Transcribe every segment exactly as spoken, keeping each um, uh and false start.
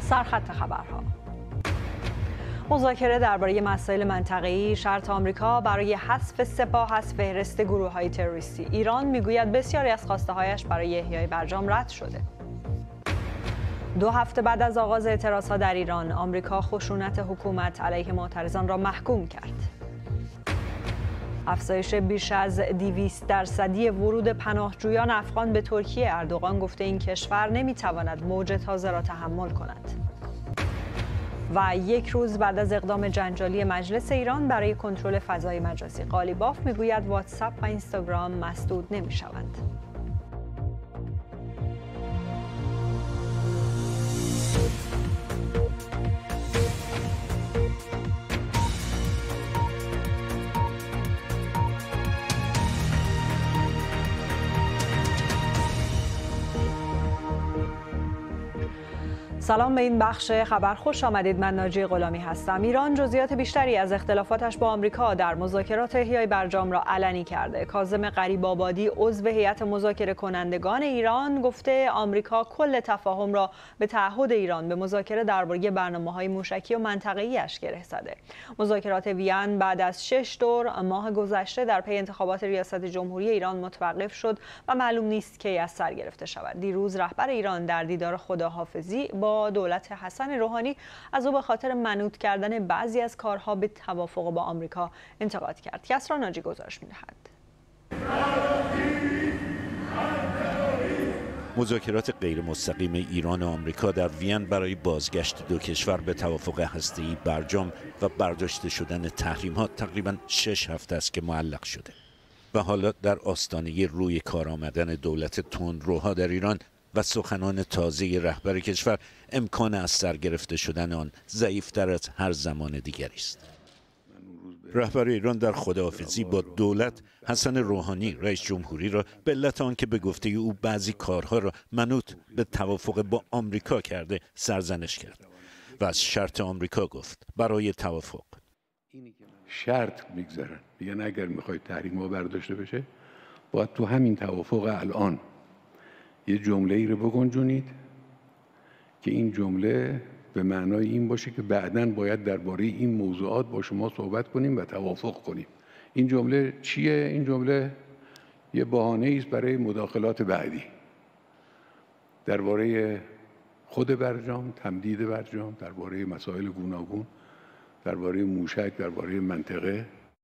سرخط خبرها. مذاکره درباره مسائل منطقه‌ای، شرط آمریکا برای حذف سپاه از فهرست گروه‌های تروریستی. ایران میگوید بسیاری از خواسته‌هایش برای احیای برجام رد شده. دو هفته بعد از آغاز اعتراضها در ایران، آمریکا خشونت حکومت علیه معترضان را محکوم کرد. افزایش بیش از دویست درصدی ورود پناهجویان افغان به ترکیه. اردوغان گفته این کشور نمیتواند موج تازه را تحمل کند. و یک روز بعد از اقدام جنجالی مجلس ایران برای کنترل فضای مجازی، قالیباف میگوید واتساپ و اینستاگرام مسدود نمیشوند. سلام به این بخش خبر خوش آمدید. من ناجی غلامی هستم. ایران جزئیات بیشتری از اختلافاتش با آمریکا در مذاکرات احیای برجام را علنی کرده. کاظم غریب‌آبادی عضو هیئت مذاکره کنندگان ایران گفته آمریکا کل تفاهم را به تعهد ایران به مذاکره درباره برنامه‌های موشکی و منطقه‌ای‌اش گره زده. مذاکرات وین بعد از شش دور ماه گذشته در پی انتخابات ریاست جمهوری ایران متوقف شد و معلوم نیست کی از سر گرفته شود. دیروز رهبر ایران در دیدار خداحافظی با دولت حسن روحانی از او به خاطر منوط کردن بعضی از کارها به توافق با آمریکا انتقاد کرد. کسری ناجی گزارش می‌دهد. مذاکرات غیر مستقیم ایران و آمریکا در وین برای بازگشت دو کشور به توافق هسته‌ای برجام و برداشته شدن تحریم‌ها تقریباً شش هفته است که معلق شده و حالا در آستانه روی کار آمدن دولت تندروها در ایران و سخنان تازه رهبر کشور، امکان از سر گرفته شدن آن ضعیف‌تر از هر زمان دیگری است. رهبر ایران در خداحافظی با دولت حسن روحانی رئیس جمهوری را به علت آنکه به گفته او بعضی کارها را منوط به توافق با آمریکا کرده سرزنش کرد و از شرط آمریکا گفت برای توافق. شرط میگذارن، میگن اگر میخواید تحریم ها برداشته بشه باید تو همین توافق الان یه جمله ای رو بگنجونید که این جمله به معنای این باشه که بعداً باید درباره این موضوعات با شما صحبت کنیم و توافق کنیم. این جمله چیه؟ این جمله یه بهانه است برای مداخلات بعدی درباره خود برجام، تمدید برجام، درباره مسائل گوناگون، درباره موشک، درباره منطقه.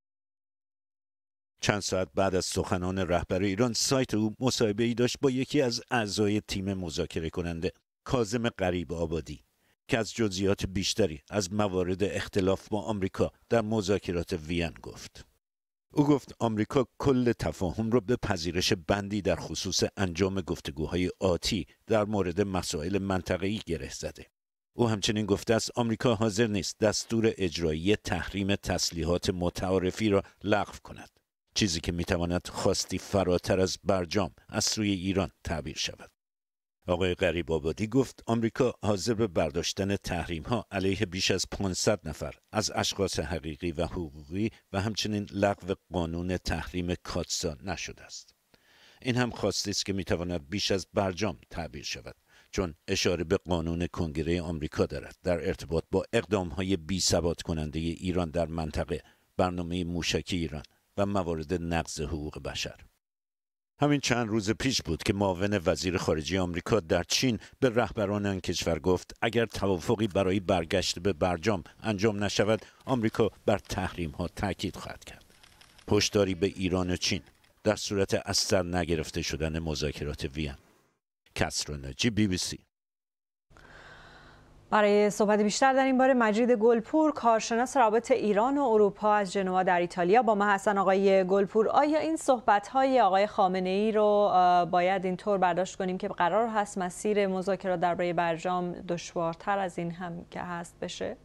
چند ساعت بعد از سخنان رهبر ایران، سایت او مصاحبه‌ای داشت با یکی از اعضای تیم مذاکره کننده، کاظم غریب‌آبادی، که از جزئیات بیشتری از موارد اختلاف با آمریکا در مذاکرات وین گفت. او گفت آمریکا کل تفاهم را به پذیرش بندی در خصوص انجام گفتگوهای آتی در مورد مسائل منطقه‌ای گره زده. او همچنین گفته است آمریکا حاضر نیست دستور اجرایی تحریم تسلیحات متعارفی را لغو کند، چیزی که میتواند خواستی فراتر از برجام از سوی ایران تعبیر شود. آقای غریب‌آبادی گفت آمریکا حاضر به برداشتن تحریم‌ها علیه بیش از پانصد نفر از اشخاص حقیقی و حقوقی و همچنین لغو قانون تحریم کاتسا نشده است. این هم خواستی است که میتواند بیش از برجام تعبیر شود، چون اشاره به قانون کنگره آمریکا دارد در ارتباط با اقدام‌های بی‌ثبات کننده ایران در منطقه، برنامه موشکی ایران و موارد نقض حقوق بشر. همین چند روز پیش بود که معاون وزیر خارجه آمریکا در چین به رهبران آن کشور گفت اگر توافقی برای برگشت به برجام انجام نشود، آمریکا بر تحریم‌ها تاکید خواهد کرد. هشداری به ایران و چین در صورت از سر نگرفته شدن مذاکرات وین. کسری ناجی، بی بی سی. برای صحبت بیشتر در این باره، مجید گلپور، کارشناس روابط ایران و اروپا از ژنوا در ایتالیا با ما هستن. آقای گلپور، آیا این صحبت‌های آقای خامنه‌ای رو باید اینطور برداشت کنیم که قرار هست مسیر مذاکرات درباره برجام دشوارتر از این هم که هست بشه؟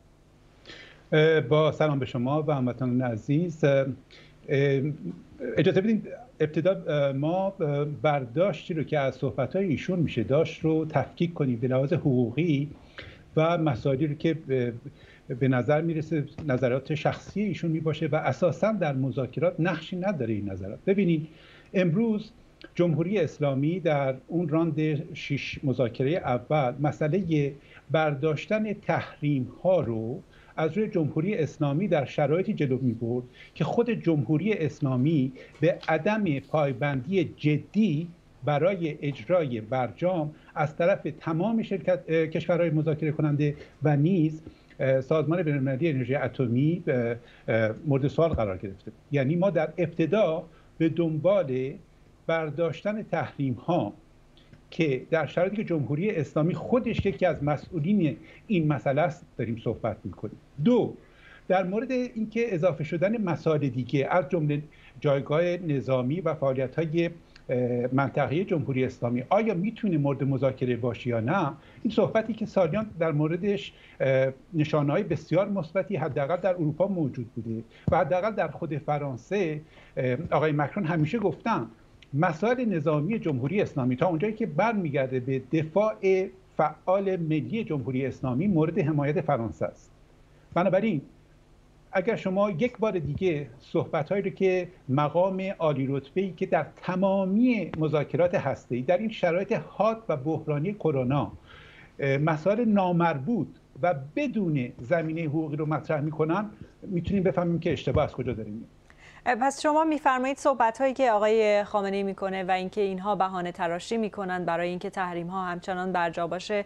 با سلام به شما و هموطنان عزیز، اجازه بدید ابتدا ما برداشتی رو که از صحبت‌های ایشون میشه داشت رو تفکیک کنیم به لحاظ حقوقی و مسائلی رو که به نظر میرسه نظرات شخصی ایشون میباشه و اساساً در مذاکرات نقشی نداره این نظرات. ببینید امروز جمهوری اسلامی در اون راند شش مذاکره اول مسئله برداشتن تحریم ها رو از روی جمهوری اسلامی در شرایطی جلو می برد که خود جمهوری اسلامی به عدم پایبندی جدی برای اجرای برجام از طرف تمام شرکت کشورهای مذاکره کننده و نیز سازمان بین‌المللی انرژی اتمی مورد سوال قرار گرفته. یعنی ما در ابتدا به دنبال برداشتن تحریم ها که در شرایطی که جمهوری اسلامی خودش یکی از مسئولین این مسئله است داریم صحبت میکنیم. دو، در مورد اینکه اضافه شدن مسائل دیگه از جمله جایگاه نظامی و فعالیت‌های منطقه جمهوری اسلامی آیا میتونه مورد مذاکره باشه یا نه، این صحبتی که سالیان در موردش نشانه‌های بسیار مثبتی حداقل در اروپا موجود بوده و حداقل در خود فرانسه آقای مکرون همیشه گفتن مسائل نظامی جمهوری اسلامی تا اونجایی که برمیگرده به دفاع فعال ملی جمهوری اسلامی مورد حمایت فرانسه است. بنابراین اگر شما یک بار دیگه صحبت‌هایی رو که مقام عالی رتبه‌ای که در تمامی مذاکرات هسته‌ای در این شرایط حاد و بحرانی کرونا مسائل نامربوط و بدون زمینه حقوقی رو مطرح می‌کنن، میتونیم بفهمیم که اشتباه از کجا داریم میاد. پس شما میفرمایید صحبت‌هایی که آقای خامنه‌ای میکنه و اینکه اینها بهانه تراشی میکنن برای اینکه تحریم‌ها همچنان برجا باشه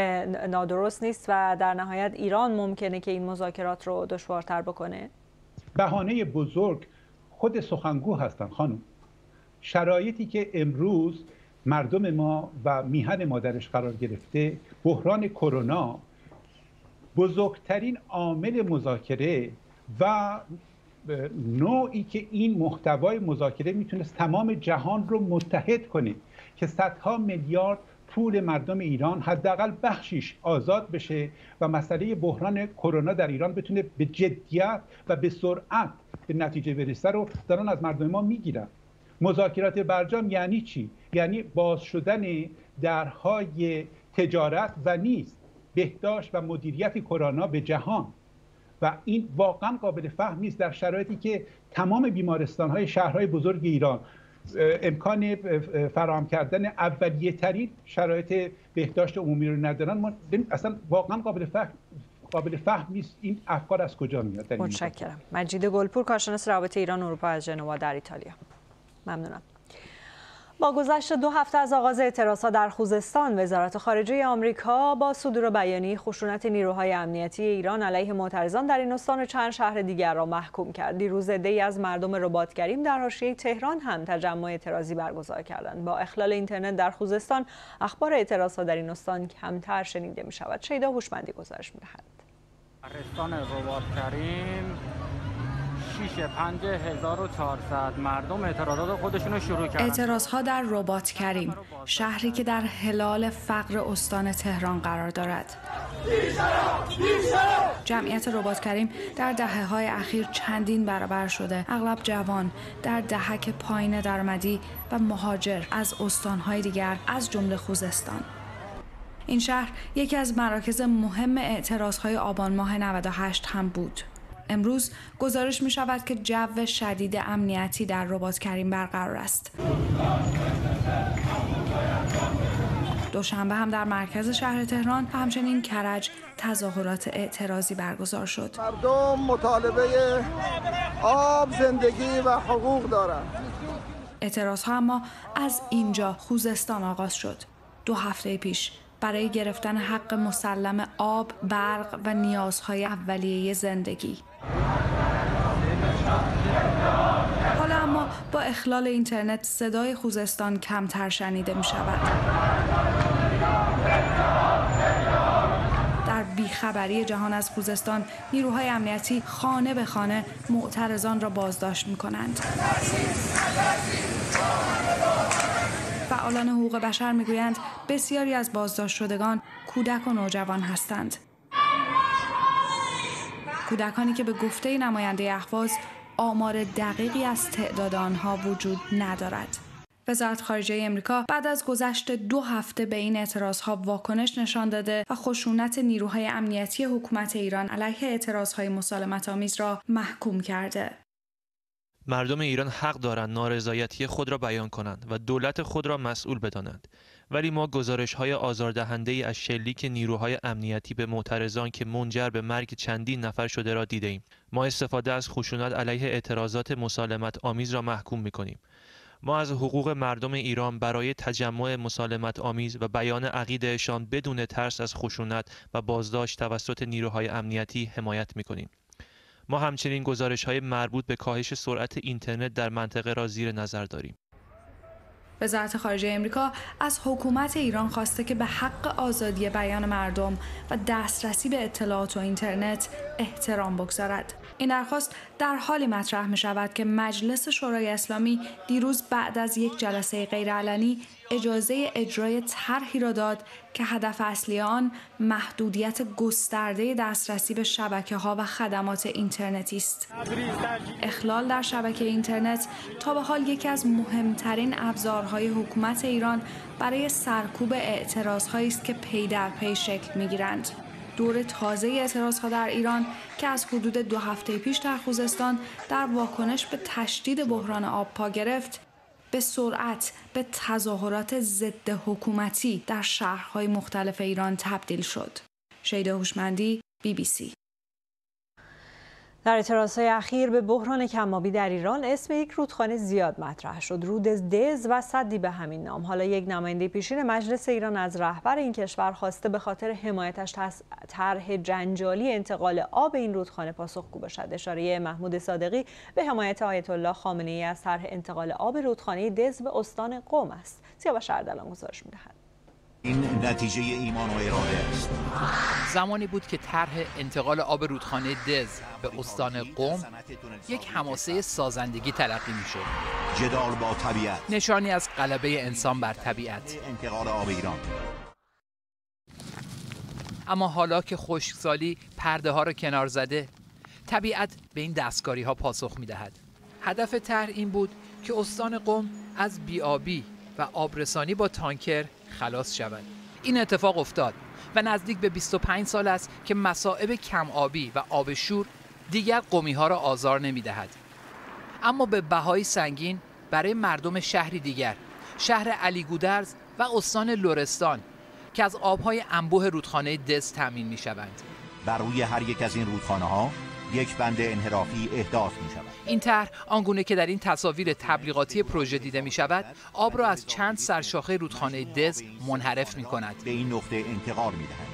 نادرست نیست و در نهایت ایران ممکنه که این مذاکرات رو دشوارتر بکنه؟ بهانه بزرگ خود سخنگو هستن خانم. شرایطی که امروز مردم ما و میهن ما درش قرار گرفته، بحران کرونا بزرگترین عامل مذاکره و نوعی که این محتوای مذاکره میتونست تمام جهان رو متحد کنه که صدها میلیارد پول مردم ایران حداقل بخشیش آزاد بشه و مسئله بحران کرونا در ایران بتونه به جدیت و به سرعت به نتیجه برسه رو دارن از مردم ما میگیرن. مذاکرات برجام یعنی چی؟ یعنی باز شدن درهای تجارت و نیز بهداشت و مدیریت کرونا به جهان و این واقعا قابل فهم نیست در شرایطی که تمام بیمارستان‌های شهرهای بزرگ ایران امکان فراهم کردن اولیه ترین شرایط بهداشت عمومی رو ندارن. ما اصلا واقعا قابل فهم قابل فهم نیست این افکار از کجا میاد. متشکرم. مجید گلپور، کارشناس روابط ایران اروپا از ژنوا در ایتالیا. ممنونم. با گذشت دو هفته از آغاز اعتراضات در خوزستان، وزارت خارجه آمریکا با صدور بیانیه خشونت نیروهای امنیتی ایران علیه معترضان در این استان و چند شهر دیگر را محکوم کرد. دیروز عده‌ای از مردم رباط‌کریم در حاشیه تهران هم تجمع اعتراضی برگزار کردند. با اخلال اینترنت در خوزستان، اخبار اعتراضات در این استان کمتر شنیده می‌شود. شیدا هوشمندی گزارش می‌دهد. شهرستان رباط‌کریم شش پنج هزار و چهارصد مردم اعتراضات خودشون رو شروع کردن. اعتراضها در رباط‌کریم، شهری که در حلال فقر استان تهران قرار دارد. جمعیت رباط‌کریم در دهه‌های اخیر چندین برابر شده. اغلب جوان، در دهک پایین درآمدی و مهاجر از استان‌های دیگر از جمله خوزستان. این شهر یکی از مراکز مهم اعتراضهای آبان ماه نود و هشت هم بود. امروز گزارش می شود که جو شدید امنیتی در رباط‌کریم برقرار است. دوشنبه هم در مرکز شهر تهران و همچنین کرج تظاهرات اعتراضی برگزار شد. مردم مطالبه آب، زندگی و حقوق دارند. اعتراضها اما از اینجا خوزستان آغاز شد. دو هفته پیش برای گرفتن حق مسلم آب، برق و نیازهای اولیه زندگی. حالا اما با اخلال اینترنت صدای خوزستان کمتر شنیده می شود. در بیخبری جهان از خوزستان، نیروهای امنیتی خانه به خانه معترضان را بازداشت می کنند. فعالان حقوق بشر میگویند بسیاری از بازداشت شدگان کودک و نوجوان هستند. کودکانی که به گفته نماینده اهواز آمار دقیقی از تعداد آنها وجود ندارد. وزارت خارجه آمریکا بعد از گذشت دو هفته به این اعتراضها واکنش نشان داده و خشونت نیروهای امنیتی حکومت ایران علیه اعتراضهای مسالمت‌آمیز را محکوم کرده. مردم ایران حق دارند نارضایتی خود را بیان کنند و دولت خود را مسئول بدانند. ولی ما گزارش‌های آزاردهنده‌ای از شلیک نیروهای امنیتی به معترضان که منجر به مرگ چندین نفر شده را دیده‌ایم. ما استفاده از خشونت علیه اعتراضات مسالمت آمیز را محکوم می‌کنیم. ما از حقوق مردم ایران برای تجمع مسالمت آمیز و بیان عقیدهشان بدون ترس از خشونت و بازداشت توسط نیروهای امنیتی حمایت می‌کنیم. ما همچنین گزارش‌های مربوط به کاهش سرعت اینترنت در منطقه را زیر نظر داریم. وزارت خارجه آمریکا از حکومت ایران خواسته که به حق آزادی بیان مردم و دسترسی به اطلاعات و اینترنت احترام بگذارد. این درخواست در حالی مطرح می شود که مجلس شورای اسلامی دیروز بعد از یک جلسه غیرعلنی اجازه اجرای طرحی را داد که هدف اصلی آن محدودیت گسترده دسترسی به شبکه‌ها و خدمات اینترنتی است. اخلال در شبکه اینترنت تا به حال یکی از مهمترین ابزارهای حکومت ایران برای سرکوب اعتراض‌هایی است که پی در پی شکل می‌گیرند. دور تازه اعتراض‌ها در ایران که از حدود دو هفته پیش در خوزستان در واکنش به تشدید بحران آب پا گرفت، به سرعت به تظاهرات ضد حکومتی در شهرهای مختلف ایران تبدیل شد. شیدا هوشمندی، بی بی سی. در اعتراضهای اخیر به بحران کم‌آبی در ایران اسم یک رودخانه زیاد مطرح شد. رود دز و سدی به همین نام. حالا یک نماینده پیشین مجلس ایران از رهبر این کشور خواسته به خاطر حمایتش طرح جنجالی انتقال آب این رودخانه پاسخگو باشد. اشاره محمود صادقی به حمایت آیت الله خامنه‌ای از طرح انتقال آب رودخانه دز به استان قم است. سیاوش اردلان گزارش می‌دهد. این نتیجه ایمان و اراده است. زمانی بود که طرح انتقال آب رودخانه دز به استان قم یک حماسه سازندگی تلقی می‌شد. جدال با طبیعت، نشانی از غلبه انسان بر طبیعت. انتقال آب ایران. اما حالا که خشکسالی پرده ها را کنار زده، طبیعت به این دستکاری ها پاسخ می‌دهد. هدف طرح این بود که استان قم از بی‌آبی و آبرسانی با تانکر خلاص شود. این اتفاق افتاد و نزدیک به بیست و پنج سال است که مصائب کم آبی و آب شور دیگر قمی ها را آزار نمی دهد. اما به بهای سنگین برای مردم شهری دیگر، شهر علی گودرز و استان لرستان که از آبهای انبوه رودخانه دز تامین می شوند. بر روی هر یک از این رودخانه ها یک بند انحرافی احداث می شود. این طرح آنگونه که در این تصاویر تبلیغاتی پروژه دیده می شود، آب را از چند سرشاخه رودخانه دز منحرف می کند. به این نقطه انتقال می دهند.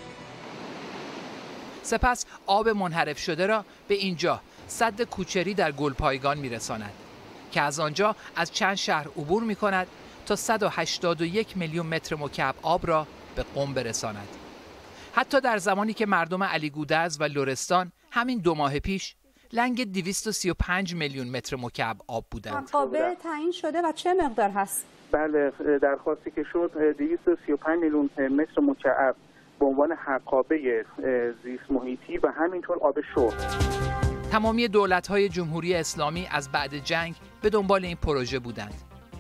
سپس آب منحرف شده را به اینجا سد کوچری در گلپایگان می رساند که از آنجا از چند شهر عبور می کند تا صد و هشتاد و یک میلیون متر مکعب آب را به قم برساند. حتی در زمانی که مردم علی گودرز و لرستان همین دو ماه پیش لنگ دویست و سی و پنج میلیون متر مکعب آب بودند. قابل تعیین شده و چه مقدار هست؟ بله، درخواستی که شد دویست و سی و پنج میلیون متر مکعب به عنوان حقابه زیست محیطی و همینطور آب شور. تمامی دولت‌های جمهوری اسلامی از بعد جنگ به دنبال این پروژه بودند.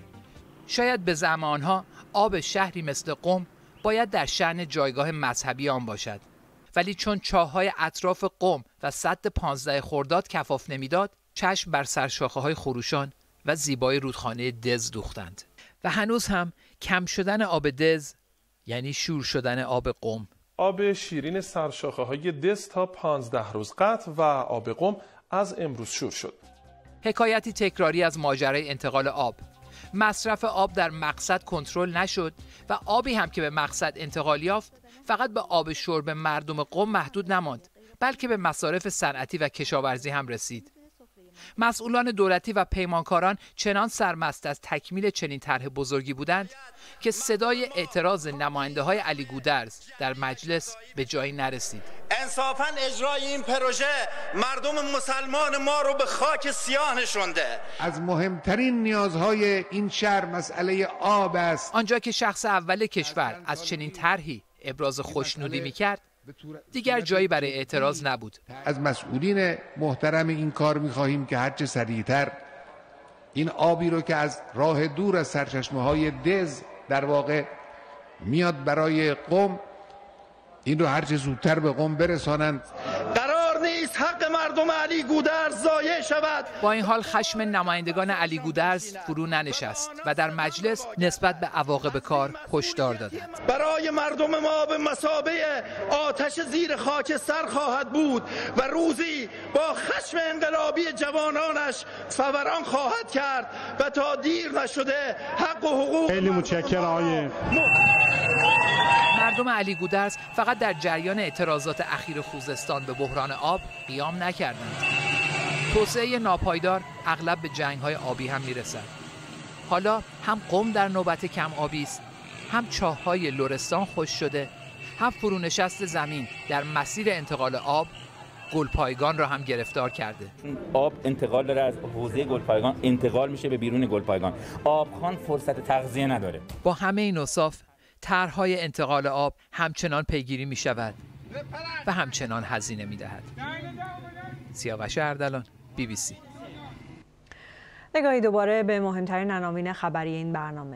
شاید به زعم آنها آب شهری مثل قم باید در شأن جایگاه مذهبی آن باشد، ولی چون چاه‌های اطراف قم و سد پانزده خرداد کفاف نمیداد، چشم بر سرشاخه‌های خروشان و زیبای رودخانه دز دوختند. و هنوز هم کم شدن آب دز یعنی شور شدن آب قم. آب شیرین سرشاخه‌های دز تا پانزده روز قطع و آب قم از امروز شور شد. حکایتی تکراری از ماجرای انتقال آب. مصرف آب در مقصد کنترل نشد و آبی هم که به مقصد انتقال یافت فقط به آب شرب مردم قم محدود نماند، بلکه به مصارف صنعتی و کشاورزی هم رسید. مسئولان دولتی و پیمانکاران چنان سرمست از تکمیل چنین طرح بزرگی بودند که صدای اعتراض نماینده های علی گودرز در مجلس به جایی نرسید. انصافاً اجرای این پروژه مردم مسلمان ما رو به خاک سیاه نشونده. از مهمترین نیازهای این شهر مسئله آب است. آنجا که شخص اول کشور از چنین طرحی ابراز خوشنودی می‌کرد، دیگر جایی برای اعتراض نبود. از مسئولین محترم این کار می‌خواهیم که هرچه سریعتر این آبی رو که از راه دور از سرچشمه‌های دز در واقع میاد برای قم، این رو هرچه زودتر به قم برسانند. قرار نیست حق مردم علی گودرز ضایع شود. با این حال خشم نمایندگان علی گودرز فرو ننشست و در مجلس نسبت به عواقب کار هشدار دادند. برای مردم ما به مثابه آتش زیر خاکستر خواهد بود و روزی با خشم انقلابی جوانانش فوران خواهد کرد و تا دیر نشده حق و حقوق. خیلی متشکرم آقای مردم علی گودرز فقط در جریان اعتراضات اخیر خوزستان به بحران آب قیام نکردند. توسعه ناپایدار اغلب به جنگ‌های آبی هم میرسد. حالا هم قم در نوبت کم آبی است، هم چاه‌های لرستان خشک شده، هم فرونشست زمین در مسیر انتقال آب گلپایگان را هم گرفتار کرده. آب انتقال داره، از حوزه گلپایگان انتقال میشه به بیرون گلپایگان. آبخوان فرصت تغذیه نداره. با همه این اوصاف طرح‌های انتقال آب همچنان پیگیری می شود و همچنان هزینه می دهد. سیاوش اردلان، بی بی سی. نگاهی دوباره به مهمترین عناوین خبری این برنامه.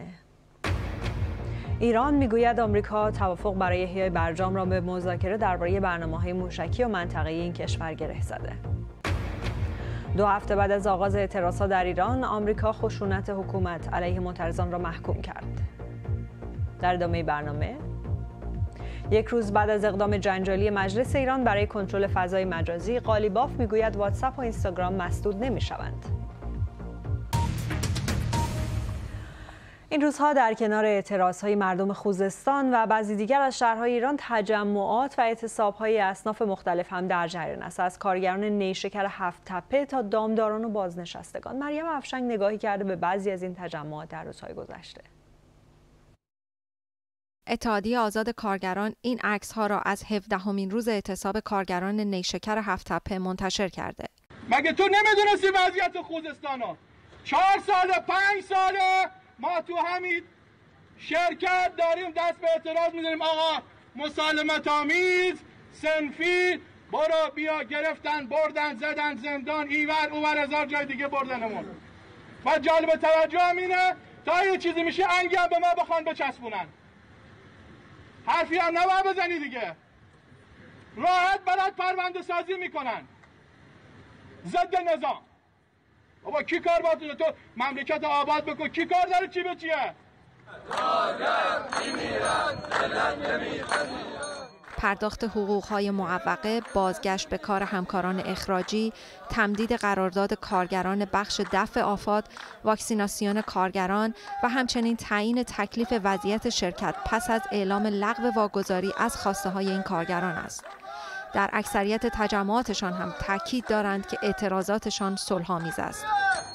ایران میگوید آمریکا توافق برای احیای برجام را به مذاکره درباره برنامه‌های موشکی و منطقه‌ای این کشور گره زده. دو هفته بعد از آغاز اعتراضات در ایران، آمریکا خشونت حکومت علیه معترضان را محکوم کرد. در ادامه برنامه، یک روز بعد از اقدام جنجالی مجلس ایران برای کنترل فضای مجازی، قالیباف میگوید واتساپ و اینستاگرام مسدود نمی‌شوند. این روزها در کنار اعتراضهای مردم خوزستان و بعضی دیگر از شهرهای ایران، تجمعات و اعتصاب‌های اصناف مختلف هم در جریان است، از کارگران نیشکر هفت تپه تا دامداران و بازنشستگان. مریم افشنگ نگاهی کرده به بعضی از این تجمعات در روزهای گذشته. اتحادیه آزاد کارگران این عکس‌ها را از هفدهمین روز اعتصاب کارگران نیشکر هفت تپه منتشر کرده. مگه تو نمیدونستی وضعیت خوزستانو؟ چهار ساله پنج ساله ما تو همین شرکت داریم دست به اعتراض می‌زنیم. آقا مسالمت آمیز، صنفی، برو بیا، گرفتن بردن زدن زندان، ایور اوور هزار جای دیگه بردنمون. و جالب توجه هم اینه تا یه چیزی میشه انگی هم به ما بخوان بچسبونن. حرفی هم نباید بزنی دیگه. راحت برات پرونده سازی میکنن ضد نظام. بابا کی کار باید تو مملکت آباد بکن؟ کی کار داره چی به چیه؟ پرداخت حقوق‌های معوقه، بازگشت به کار همکاران اخراجی، تمدید قرارداد کارگران بخش دفع آفات، واکسیناسیون کارگران و همچنین تعیین تکلیف وضعیت شرکت پس از اعلام لغو واگذاری از خواسته‌های این کارگران است. در اکثریت تجمعاتشان هم تاکید دارند که اعتراضاتشان صلح‌آمیز است.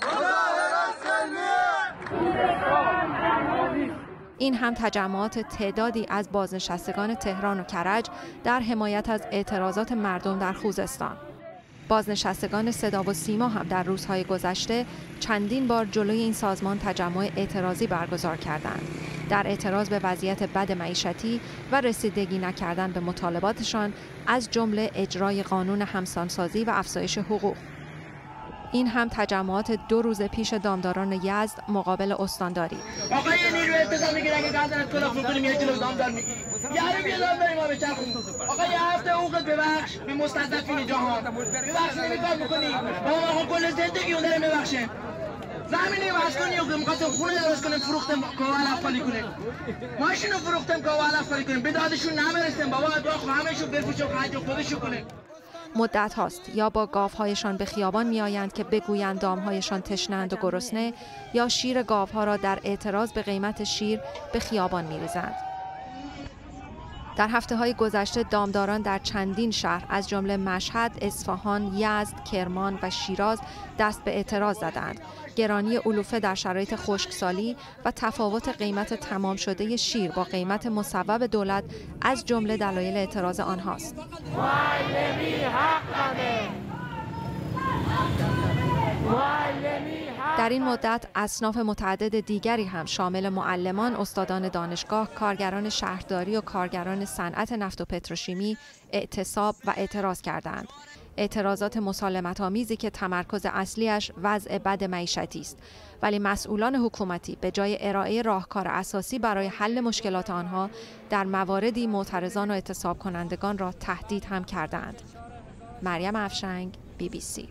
این هم تجمعات تعدادی از بازنشستگان تهران و کرج در حمایت از اعتراضات مردم در خوزستان. بازنشستگان صدا و سیما هم در روزهای گذشته چندین بار جلوی این سازمان تجمع اعتراضی برگزار کردند در اعتراض به وضعیت بد معیشتی و رسیدگی نکردن به مطالباتشان، از جمله اجرای قانون همسانسازی و افزایش حقوق. این هم تجمعات دو روز پیش دامداران یزد مقابل استانداری. آقای نیروی انتظامی که اگه گردن کلا فروکنیم یه کیلو دامدار میگی. یارو بیا دامداری ما بچرخون. آقا یه هفته حقوقت ببخش به مستضعفین جهان. ببخش نمیکار میکنی. بابا آقا کل زندگی اون داره میبخشه. زمینی مسکونی رو می‌خواستم خونه درست کنیم فروختم کاوال افعالی کنیم. ماشینو فروختم کاوال افعالی کنیم. به دادشون نمیرسیم. بابا دو همه‌شو بفروشو خرج خودشو کنه. مدت هاست یا با گاوهایشان به خیابان میآیند که بگویند دامهایشان تشنه‌اند و گرسنه، یا شیر گاوها را در اعتراض به قیمت شیر به خیابان می‌ریزند. در هفته‌های گذشته دامداران در چندین شهر از جمله مشهد، اصفهان، یزد، کرمان و شیراز دست به اعتراض زدند. گرانی علوفه در شرایط خشکسالی و تفاوت قیمت تمام شده شیر با قیمت مصوب دولت از جمله دلایل اعتراض آنهاست. در این مدت اصناف متعدد دیگری هم شامل معلمان، استادان دانشگاه، کارگران شهرداری و کارگران صنعت نفت و پتروشیمی اعتصاب و اعتراض کردند. اعتراضات مسالمت‌آمیزی که تمرکز اصلیش وضع بد معیشتی است، ولی مسئولان حکومتی به جای ارائه راهکار اساسی برای حل مشکلات آنها، در مواردی معترضان و اعتصاب کنندگان را تهدید هم کردند. مریم افشنگ، بی بی سی.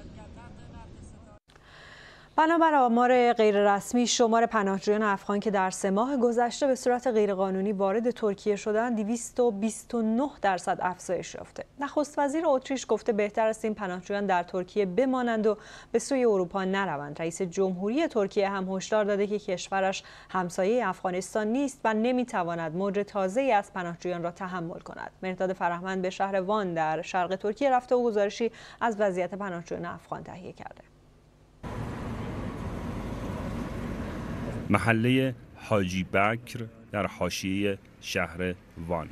بنابر آمار غیررسمی، شمار پناهجویان افغان که در سه ماه گذشته به صورت غیرقانونی وارد ترکیه شدند دویست و بیست و نه درصد افزایش یافته. نخست وزیر اتریش گفته بهتر است این پناهجویان در ترکیه بمانند و به سوی اروپا نروند. رئیس جمهوری ترکیه هم هشدار داده که کشورش همسایه افغانستان نیست و نمیتواند موج تازه‌ای از پناهجویان را تحمل کند. مهرداد فرهمند به شهر وان در شرق ترکیه رفته و گزارشی از وضعیت پناهجویان افغان تهیه کرده. محله حاجی بکر در حاشیه شهر وان،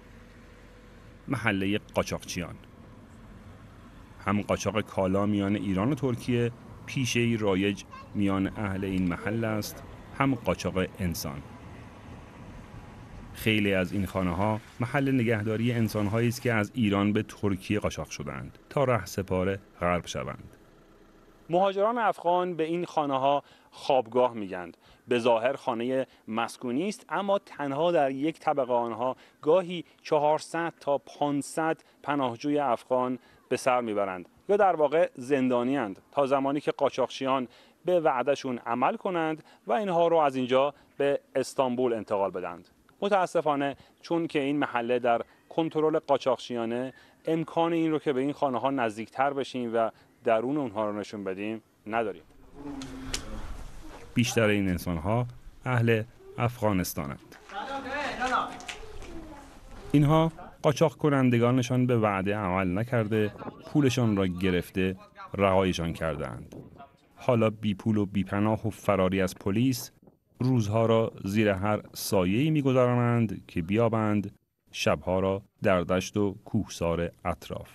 محله قاچاقچیان. هم قاچاق کالا میان ایران و ترکیه پیشه‌ای رایج میان اهل این محل است، هم قاچاق انسان. خیلی از این خانه‌ها محل نگهداری انسان‌هایی است که از ایران به ترکیه قاچاق شدند تا رهسپار غرب شوند. مهاجران افغان به این خانه‌ها خوابگاه میگند. به ظاهر خانه مسکونی است، اما تنها در یک طبقه آنها گاهی چهارصد تا پانصد پناهجوی افغان به سر میبرند یا در واقع زندانی اند تا زمانی که قاچاقچیان به وعدهشون عمل کنند و اینها رو از اینجا به استانبول انتقال بدند. متاسفانه چون که این محله در کنترل قاچاقچیانه، امکان این رو که به این خانه ها نزدیکتر بشیم و درون اونها رو نشون بدیم نداریم. بیشتر این انسان‌ها اهل افغانستانند. اینها قاچاق کنندگانشان به وعده عمل نکرده، پولشان را گرفته، رهایشان کردند. حالا بی پول و بی پناه و فراری از پلیس، روزها را زیر هر سایه‌ای می‌گذرانند که بیابند، شبها را در دشت و کوهسار اطراف.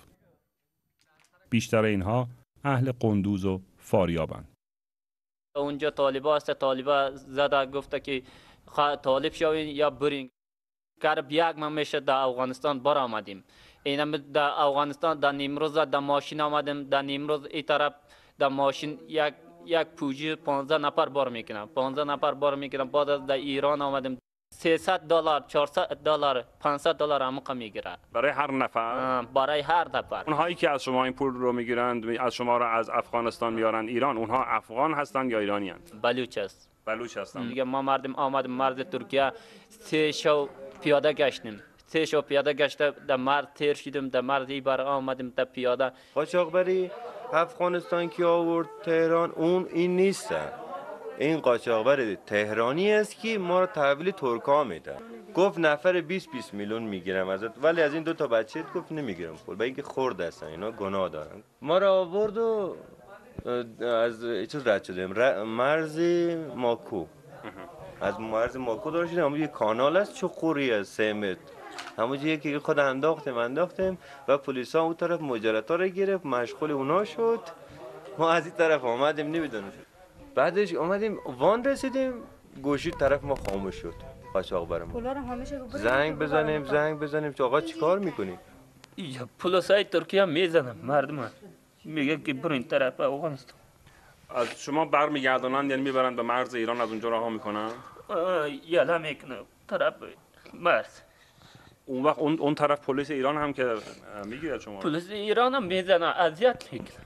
بیشتر اینها اهل قندوز و فاریابند. اونجا طالبا هست، طالبا زده گفته که طالب شوین یا برین. قرب یک ماه میشه در افغانستان بر آمدیم. اینم در افغانستان در نیمروز در ماشین آمدیم، در نیمروز این طرف در ماشین یک یک پوجی پانزده نفر بار میکنم، پانزده نفر بار میکنم. بعد از در ایران آمدیم سیصد دلار، چهارصد دلار، پانصد دلار عمق میگیره برای هر نفر. برای هر نفر. اونهایی که از شما این پول رو میگیرند، از شما را از افغانستان میارن ایران، اونها افغان هستند یا ایرانی هستند؟ بلوچ است. بلوچ هستند. دیگه ما مردم آمدیم مرز ترکیه، سه شو پیاده گشتیم. سه شو پیاده گشته در مرز تیر شدیم، در مرز ای بر آمدیم تا پیاده. قاچاقبری افغانستان که آورد تهران، اون این نیست. این قاچاقبر تهرانی است که ما رو تحویل ترکا میده. گفت نفر بیست بیست میلیون میگیرم ازت، ولی از این دو تا بچه گفت نمیگیرم پول، با اینکه خرد هستن، اینا گناه دارن. ما رو آورد و از چیز رد شدیم، مرز ماکو. از مرز ماکو داشت شدیم، همون یه کانال است چقوری از سه متر، همونجا یکی خود انداختیم انداختیم و پلیسا اون طرف مجرتا رو گرفت، مشغول اونا شد. ما از این طرف آمدیم نمیدونم. بعدش اومدیم وان رسیدیم، گوشی طرف ما خاموش شد. قاچاق برام زنگ بزنیم زنگ بزنیم که آقا چیکار میکنی؟ یا پلیسای ترکیه میزنن مردم، میگه که برو این طرف افغانستان. از شما برمیگردونن، یعنی میبرن به مرز ایران، از اونجا رها میکنن؟ یالا میکنه طرف مرز. اون وقت اون اون طرف پلیس ایران هم که میگیره شما؟ پلیس ایران هم میزنه، اذیت میکنه.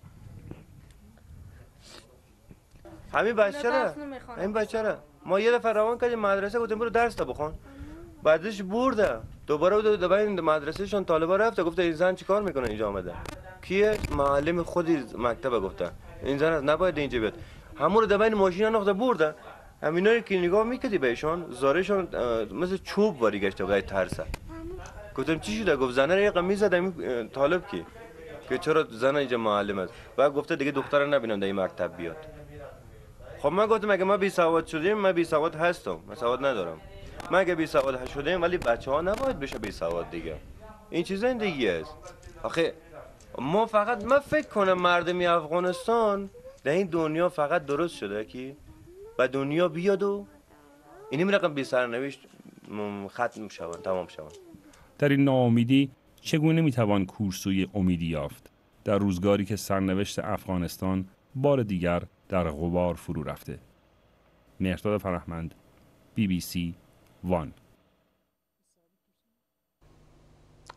همین بچه را همین بچه را ما یه دفعه روان کردیم مدرسه، گفتیم برو درس تا بخون، بعدش برده دوباره دو دفعه این مدرسهشون طالبا رفته، گفته این زن چیکار میکنه اینجا آمده؟ کیه؟ معلم خودی مکتب گفته این زن از نباید اینجا بیاد. همون رو دبای ماشین انداخته برده. همینا که نگاه میکردی بهشون زارشون مثل چوب واری گشته بود ترسه. گفتم چی شده؟ گفت زنه رو یه قمیز زدم طالب کی که چرا زن اینجا معلم است. بعد گفته دیگه دختر نبینم در این مکتب بیاد. خب من گفتم اگه ما بی سواد شدیم، من بی سواد هستم، من سواد ندارم. من اگه بی سواد شدیم ولی بچه ها نباید بشه بی سواد دیگه. این چیز زندگی است. آخه ما فقط من فکر کنم مردمی افغانستان در این دنیا فقط درست شده که و دنیا بیاد و اینی میرقم بی سرنوشت ختم شوند، تمام شوند. در این ناامیدی چگونه میتوان کورسوی امیدی یافت در روزگاری که سرنوشت افغانستان بار دیگر در غبار فرو رفته؟ مهرداد فرهمند، بی بی سی وان.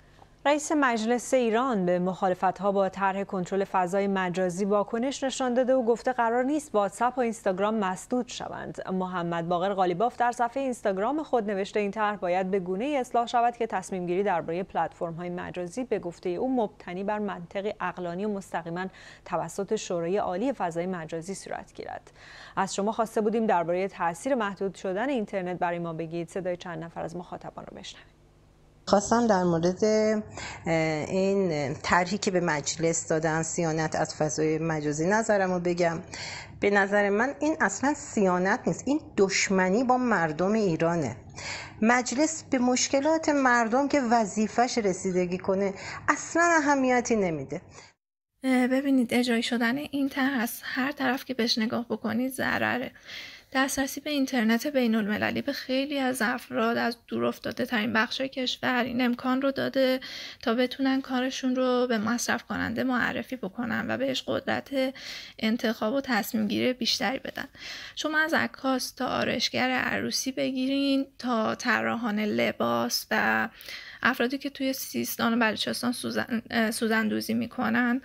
رئیس مجلس ایران به مخالفت‌ها با طرح کنترل فضای مجازی واکنش نشان داده و گفته قرار نیست واتساپ و اینستاگرام مسدود شوند. محمد باقر قالیباف در صفحه اینستاگرام خود نوشته این طرح باید به گونه‌ای اصلاح شود که تصمیم گیری درباره پلتفرم‌های مجازی به گفته او مبتنی بر منطق عقلانی و مستقیما توسط شورای عالی فضای مجازی صورت گیرد. از شما خواسته بودیم درباره تاثیر محدود شدن اینترنت برای ما بگید. صدای چند نفر از مخاطبان رو بشنویم. خواستم در مورد این طرحی که به مجلس دادن صیانت از فضای مجازی نظرمو بگم. به نظر من این اصلا صیانت نیست، این دشمنی با مردم ایرانه. مجلس به مشکلات مردم که وظیفش رسیدگی کنه اصلا اهمیتی نمیده. ببینید اجرایی شدن این طرح از هر طرف که بهش نگاه بکنید ضرره. دسترسی به اینترنت بین المللی به خیلی از افراد از دور افتاده ترین بخش کشور این امکان رو داده تا بتونن کارشون رو به مصرف کننده معرفی بکنن و بهش قدرت انتخاب و تصمیم گیری بیشتری بدن. شما از عکاس تا آرایشگر عروسی بگیرین تا طراحان لباس و افرادی که توی سیستان و بلوچستان سوزن، سوزندوزی میکنن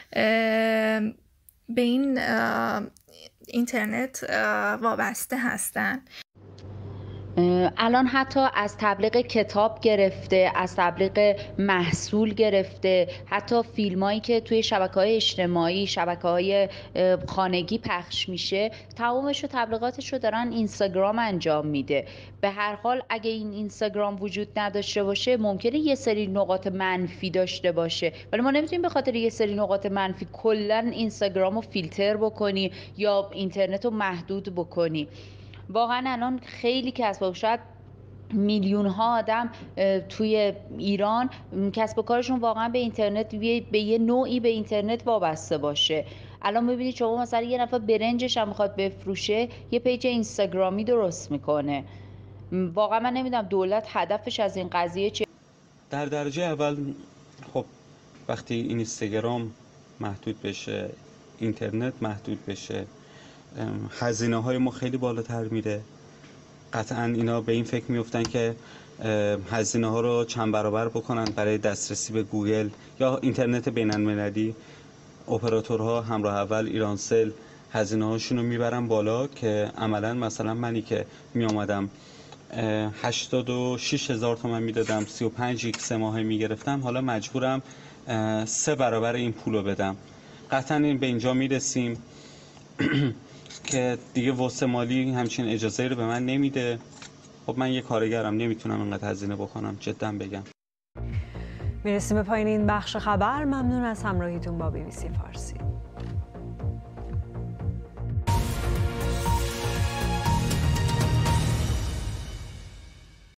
به این اینترنت وابسته هستن. الان حتی از تبلیغ کتاب گرفته، از تبلیغ محصول گرفته، حتی فیلمایی که توی شبکه‌های اجتماعی، شبکه‌های خانگی پخش میشه، تمامش رو تبلیغاتش رو دارن اینستاگرام انجام میده. به هر حال اگه این اینستاگرام وجود نداشته باشه ممکنه یه سری نقاط منفی داشته باشه، ولی ما نمیتونیم به خاطر یه سری نقاط منفی کلا اینستاگرام رو فیلتر بکنی یا اینترنت رو محدود بکنی. واقعا الان خیلی کسب و شاید میلیون ها آدم توی ایران کسب و کارشون واقعا به اینترنت به یه نوعی به اینترنت وابسته باشه. الان ببینید شما مثلا یه نفر برنجش هم میخواد بفروشه یه پیج اینستاگرامی درست میکنه. واقعا من نمیدونم دولت هدفش از این قضیه چه. در درجه اول خب وقتی اینستاگرام محدود بشه، اینترنت محدود بشه، هزینه های ما خیلی بالاتر میره. قطعا اینا به این فکر میفتن که هزینه ها رو چند برابر بکنن برای دسترسی به گوگل یا اینترنت بین المللی. اپراتورها همراه اول ایرانسل هزینه هاشون رو میبرن بالا که عملا مثلا منی که میامدم هشتاد و شش هزار تومان میدادم، سی و پنج یک سه ماهه میگرفتم، حالا مجبورم سه برابر این پول رو بدم. قطعا این به اینجا میرسیم که دیگه واسه مالی همچین اجازه رو به من نمیده. خب من یه کارگرم، نمیتونم اینقدر هزینه بکنم، جدا بگم. میرسیم به پایین این بخش خبر. ممنون از همراهیتون با بی بی سی فارسی.